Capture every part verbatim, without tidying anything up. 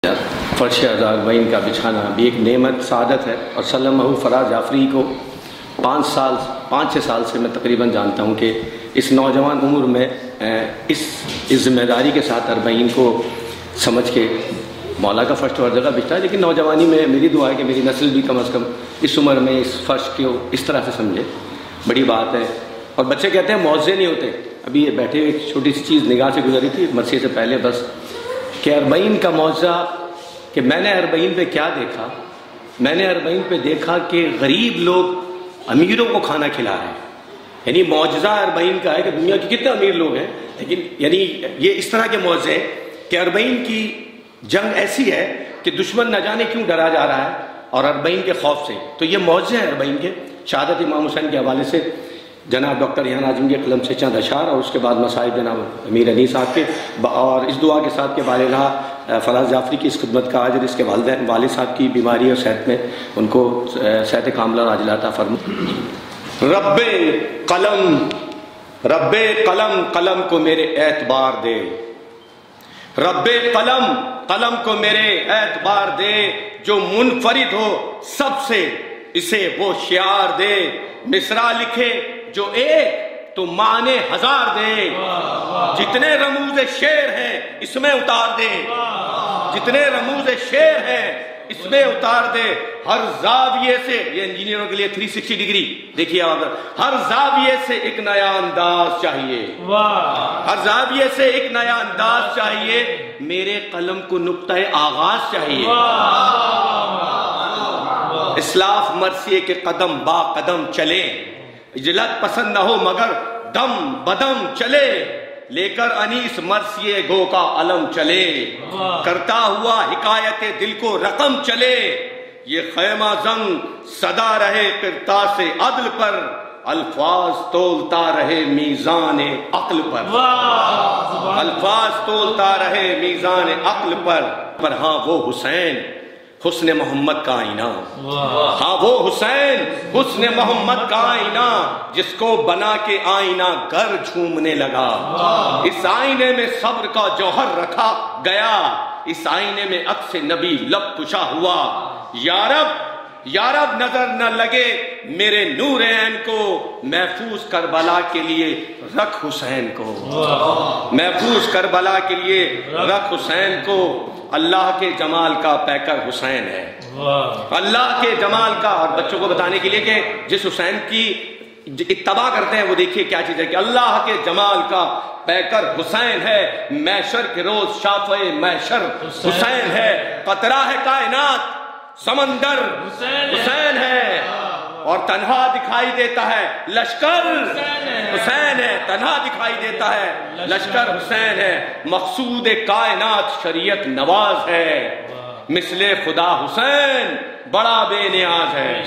فرش ازاداری کا بچھانا بھی ایک نعمت سعادت ہے، اور سلمہ فراز جعفری کو پانچ سال پانچ چھ سال سے میں تقریباً جانتا ہوں کہ اس نوجوان عمر میں اس اس ذمہ داری کے ساتھ اربعین کو سمجھ کے مولا کا فرش ہر جگہ بچھتا ہے، لیکن نوجوانی میں میری دعا ہے کہ میری نسل بھی کم از کم اس عمر میں اس فرش کو اس طرح سے سمجھے، بڑی بات ہے۔ اور بچے کہتے ہیں معجزے نہیں ہوتے، ابھی یہ بیٹھے ہوئے ایک چھوٹی سی چیز نگاہ سے گزری تھی مرثیے سے پہلے، بس کہ اربعین کا معجزہ، کہ میں نے اربعین پہ کیا دیکھا؟ میں نے اربعین پہ دیکھا کہ غریب لوگ امیروں کو کھانا کھلا رہے ہیں۔ یعنی معجزہ اربعین کا ہے کہ دنیا کے کتنے امیر لوگ ہیں، لیکن یعنی یہ اس طرح کے معجزے ہیں کہ اربعین کی جنگ ایسی ہے کہ دشمن نہ جانے کیوں ڈرا جا رہا ہے، اور اربعین کے خوف سے۔ تو یہ معجزے ہیں اربعین کے۔ شہادت امام حسین کے حوالے سے جناب ڈاکٹر ریحان اعظم کے قلم سے چند اشعار، اور اس کے بعد مصائب جناب امیر علی صاحب کے، اور اس دعا کے ساتھ کہ بالغ فراز جعفری کی اس خدمت کا اجر اس کے والدین والد صاحب کی بیماری اور صحت میں ان کو صحت کاملہ اور عاجلہ عطا فرمائے۔ رب قلم رب قلم قلم کو میرے اعتبار دے، رب قلم قلم کو میرے اعتبار دے، جو منفرد ہو سب سے اسے وہ شعار دے، مصرع لکھے جو ایک تو معنی ہزار دے، جتنے رموز شعر ہیں اس میں اتار دے، جتنے رموز شعر ہیں اس میں اتار دے، ہر زاویے سے، یہ انجینئروں کے لیے تھری سکسٹی ڈگری دیکھیے آپ، ہر زاویے سے ایک نیا انداز چاہیے، ہر زاویے سے ایک نیا انداز چاہیے، میرے قلم کو نقطۂ آغاز چاہیے، اسلاف مرثیے کے قدم با قدم چلے، اجلت پسند نہ ہو مگر دم بدم چلے، لے کر انیس مرثیے گو کا علم چلے، کرتا ہوا حکایت دل کو رقم چلے، یہ خیمہ زنگ صدا رہے قرطاس عدل پر، الفاظ تولتا رہے میزان عقل پر، الفاظ تولتا رہے میزان عقل پر، پر ہاں وہ حسین حسن محمد کا آئینہ، ہاں وہ حسین حسن محمد کا آئینہ، جس کو بنا کے آئینہ گر جھومنے لگا، اس آئینے میں صبر کا جوہر رکھا گیا، اس آئینے میں عکس نبی لب کشا ہوا، یا رب یا رب نظر نہ لگے میرے نور عین کو، محفوظ کربلا کے لیے رکھ حسین کو، محفوظ کربلا کے لیے رکھ حسین کو، اللہ کے جمال کا پیکر حسین ہے، اللہ کے جمال کا۔ اور بچوں کو بتانے کے لیے کہ جس حسین کی اتباع کرتے ہیں وہ دیکھیے کیا چیز ہے، کہ اللہ کے جمال کا پیکر حسین ہے، محشر کے روز شافع محشر حسین ہے، قطرہ ہے کائنات سمندر حسین ہے، اور تنہا دکھائی دیتا ہے لشکر حسین ہے، تنہا دکھائی دیتا ہے لشکر حسین ہے، مقصود کائنات شریعت نواز ہے، مثل خدا حسین بڑا بے نیاز ہے،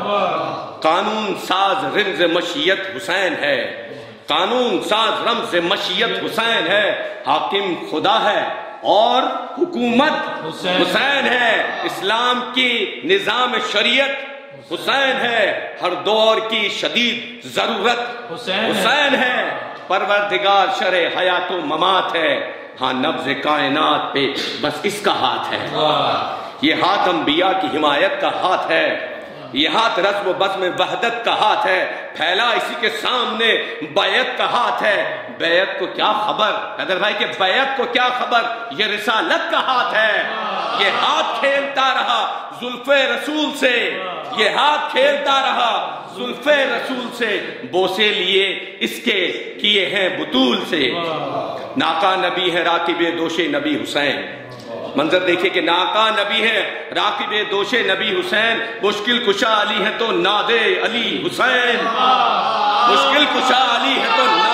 قانون ساز رمز مشیت حسین ہے، قانون ساز رمز مشیت حسین ہے، حاکم خدا ہے اور حکومت حسین ہے، اسلام کی نظام شریعت حسین ہے، ہر دور کی شدید ضرورت حسین ہے، پروردگار شرع حیات و ممات ہے، ہاں نبض کائنات پہ بس اس کا ہاتھ ہے، یہ ہاتھ انبیاء کی حمایت کا ہاتھ ہے، یہ ہاتھ رسم و بزم وحدت کا ہاتھ ہے، پھیلا اسی کے سامنے بیعت کا ہاتھ ہے، بیعت کو کیا خبر حیدر بھائی کہ بیعت کو کیا خبر، یہ رسالت کا ہاتھ ہے، یہ ہاتھ کھیلتا رہا زلف رسول سے، یہ ہاتھ کھیلتا رہا زلف رسول سے، بوسے لیے اس کے کیے ہیں بطول سے، ناکا نبی ہے راکب دوش نبی حسین، منظر دیکھیں کہ ناکا نبی ہے راکب دوش نبی حسین، مشکل کشا علی ہے تو ناد علی حسین، مشکل کشا علی ہے تو ناد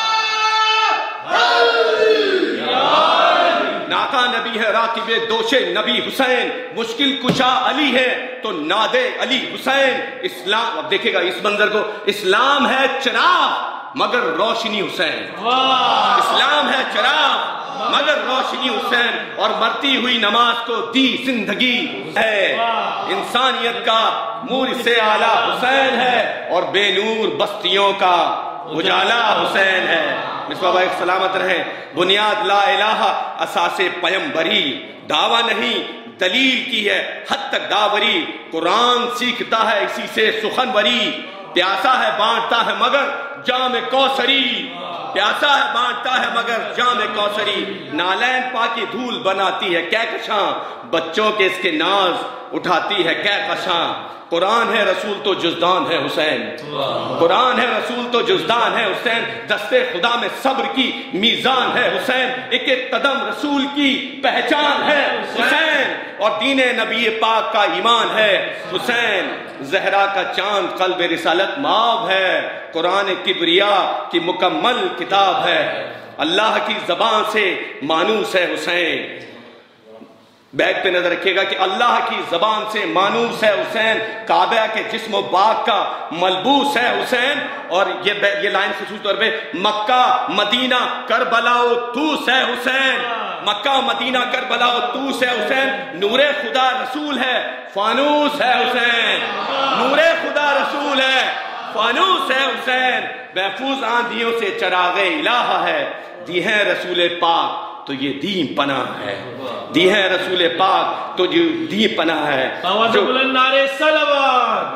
ناکا نبی ہے راکب دوش نبی حسین، مشکل کشا علی ہے تو ناد علی حسین، اسلام، اب دیکھیں گا اس منظر کو، اسلام ہے چراغ مگر روشنی حسین، اسلام ہے چراغ مگر روشنی حسین، اور مرتی ہوئی نماز کو دی زندگی ہے، انسانیت کا نور سے اعلیٰ حسین ہے، اور بے نور بستیوں کا اجالا حسین ہے۔ مصباح بھائی سلامت رہیں۔ بنیاد لا الہ اساس پیمبری، دعویٰ نہیں دلیل کی ہے حد تک داوری، قرآن سیکھتا ہے اسی سے سخنوری، پیاسا ہے بانٹتا ہے مگر جام کوثری، پیاسا ہے بانٹتا ہے مگر جام کوثری، نالین پاکی دھول بناتی ہے کہکشاں، بچوں کے اس کے ناز اٹھاتی ہے کہکشاں، قرآن ہے رسول تو جزدان ہے حسین، قرآن ہے رسول تو جزدان ہے حسین، دستے خدا میں صبر کی میزان ہے حسین، ایک ایک قدم رسول کی پہچان ہے حسین، اور دین نبی پاک کا ایمان ہے حسین، زہرا کا چاند قلب رسالت مآب ہے، قرآن کبریا کی مکمل کتاب ہے، اللہ کی زبان سے مانوس ہے حسین، بیک پہ نظر رکھیے گا کہ اللہ کی زبان سے مانوس ہے حسین، کعبہ کے جسم و باغ کا ملبوس ہے حسین، اور یہ یہ لائن خصوص طور پہ مکہ مدینہ کربلا و طوس ہے حسین، مکہ مدینہ کربلا و طوس ہے حسین، نور خدا رسول ہے فانوس ہے حسین، نور خدا رسول ہے فانوس ہے حسین، محفوظ آندھیوں سے چراغ الہ ہے، دی ہے رسول پاک تو یہ دین پناہ ہے، دی ہے رسول پاک تو یہ دین پناہ ہے، جو بلند نعرے صلوات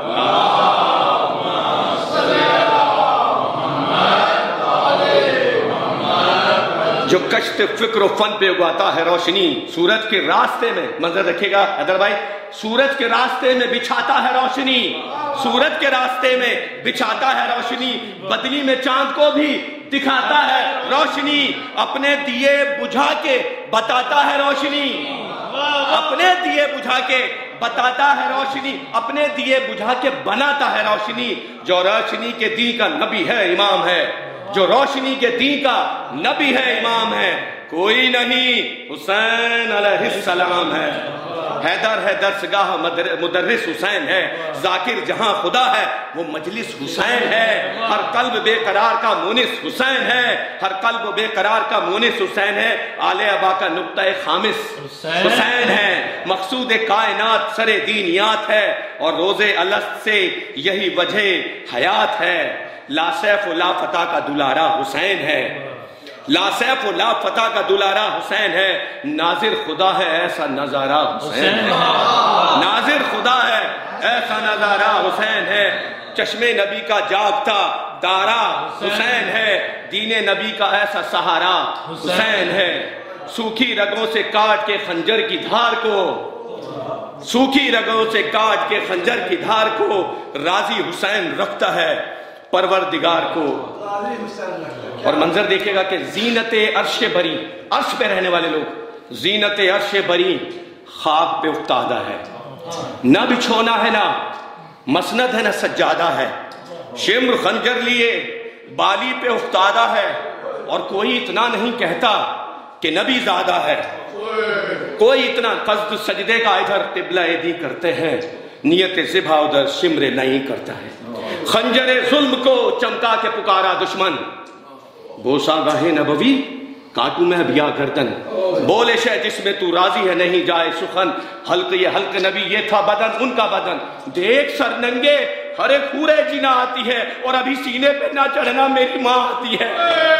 جو کشت فکر و فن پہ اگاتا ہے روشنی، سورج کے راستے میں، منظر رکھے گا حیدر بھائی، سورج کے راستے میں بچھاتا ہے روشنی، سورج کے راستے میں بچھاتا ہے روشنی، بدلی میں چاند کو بھی دکھاتا ہے روشنی، اپنے دیے بجھا کے بتاتا ہے روشنی، اپنے دیے بجھا کے بتاتا ہے روشنی، اپنے دیے بجھا کے بناتا ہے روشنی، جو روشنی کے دین کا نبی ہے امام ہے، جو روشنی کے دین کا نبی ہے امام ہے، کوئی نہیں حسین علیہ السلام ہے، حیدر ہے درسگاہ مدرس حسین ہے، ذاکر جہاں خدا ہے وہ مجلس حسین ہے، ہر قلب بے قرار کا مونس حسین ہے، ہر قلب بے قرار کا مونس حسین ہے، آل ابا کا نقطہ خامس حسین ہے، مقصود کائنات سر دینیات ہے، اور روز الست سے یہی وجہ حیات ہے، لا سیف و لا فتح کا دلارا حسین ہے، لا سیف و لا فتح کا دلارا حسین ہے، ناظر خدا ہے ایسا نظارہ حسین ہے، ناظر خدا ہے ایسا نظارہ حسین ہے، چشم نبی کا جاگتا دارا حسین ہے، دین نبی کا ایسا سہارا حسین ہے، سوکھی رگوں سے کاٹ کے خنجر کی دھار کو، سوکھی رگوں سے کاٹ کے خنجر کی دھار کو راضی حسین رکھتا ہے پروردگار کو، اور منظر دیکھے گا کہ زینت عرش بری، عرش پہ رہنے والے لوگ، زینت عرش بری خاک پہ افتادہ ہے، نہ بچھونا ہے نہ مسند ہے نہ سجادہ ہے، شمر خنجر لیے بالی پہ افتادہ ہے، اور کوئی اتنا نہیں کہتا کہ نبی زادہ ہے، کوئی اتنا قصد سجدے کا ادھر قبلہ ایدی کرتے ہیں، نیت ذبح ادھر شمر نہیں کرتا ہے، خنجر ظلم کو چمکا کے پکارا دشمن، بوسا گاہ نبوی کاٹوں میں بیا گردن، بولے شے جس میں تو راضی ہے نہیں جائے سخن، حلق یہ حلق نبی یہ تھا بدن ان کا بدن، دیکھ سر ننگے ہر ایک پورے جینا آتی ہے، اور ابھی سینے پہ نہ چڑھنا میری ماں آتی ہے،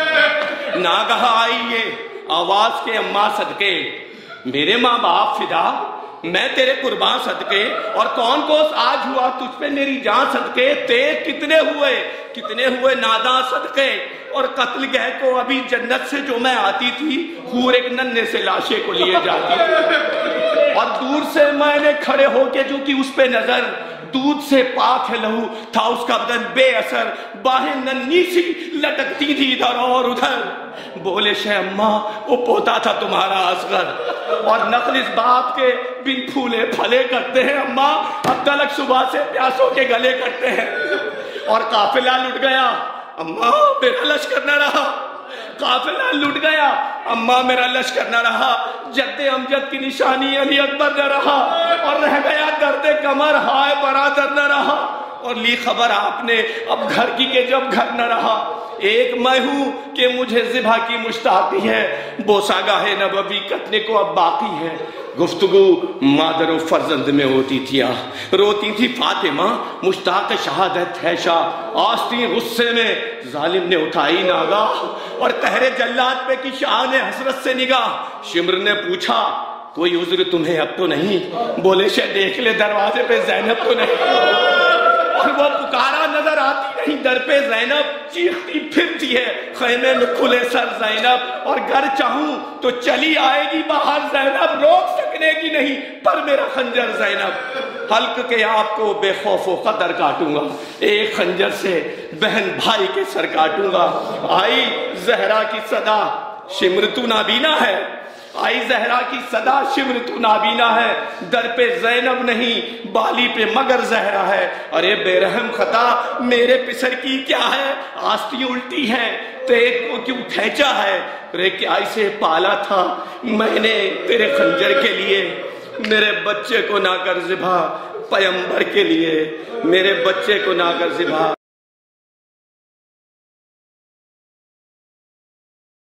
ناگہا آئی یہ آواز کے اماں صدقے، میرے ماں باپ فدا میں تیرے قربان صدقے، اور کون کوس آج ہوا تجھ پہ میری جان صدقے، تیر کتنے ہوئے کتنے ہوئے ناداں صدقے، اور قتل گہ کو ابھی جنت سے جو میں آتی تھی، حور ایک ننھے سے لاشے کو لیے جاتی تھی، اور دور سے میں نے کھڑے ہو کے جو کی اس پہ نظر، دودھ سے پاک ہے لہو تھا اس کا بدن بے اثر، باہیں ننھی سی لٹکتی تھی ادھر اور ادھر، بولے شے اماں وہ پوتا تھا تمہارا اصغر، اور نقل اس باپ کے بن پھولے پھلے کرتے ہیں اماں، اب تلک صبح سے پیاسوں کے گلے کرتے ہیں، اور قافلہ لٹ گیا اماں میرا لشکر نہ رہا، قافلہ لٹ گیا اماں میرا لشکر نہ رہا، جد امجد کی نشانی علی اکبر نہ رہا، اور رہ گیا درد کمر ہائے برادر نہ رہا، اور لی خبر آپ نے اب گھر کی کہ جب گھر نہ رہا، ایک میں ہوں کہ مجھے ذبح کی مشتاقی ہے، بوسا گاہ نبوی کٹنے کو اب باقی ہے، گفتگو مادر و فرزند میں ہوتی تھی، روتی تھی فاطمہ مشتاق شہادت ہے شاہ، آستی غصے میں ظالم نے اٹھائی ناگاہ، اور قہر جلاد پہ کی شاہ نے حسرت سے نگاہ، شمر نے پوچھا کوئی عذر تمہیں اب تو نہیں؟ بولے شاید دیکھ لے دروازے پہ زینب تو نہیں، اور وہ پکارا نظر آتی نہیں، در پہ زینب چیختی پھرتی ہے، خیمے میں کھلے سر زینب، اور گھر چاہوں تو چلی آئے گی باہر زینب، روک سکنے کی نہیں پر میرا خنجر زینب، حلق کے آپ کو بے خوف و قدر کاٹوں گا، ایک خنجر سے بہن بھائی کے سر کاٹوں گا۔ آئی زہرا کی صدا شمرتو نابینا ہے، آئی زہرا کی صدا شمرتو نابینا ہے، در پہ زینب نہیں بالی پہ مگر زہرا ہے، ارے بے رحم خطا میرے پسر کی کیا ہے، آستی الٹی ہے تیگ کو کیوں کھینچا ہے، رے کیا اسے پالا تھا میں نے تیرے خنجر کے لیے، میرے بچے کو نہ کر ذبح پیمبر کے لیے، میرے بچے کو نہ کر ذبح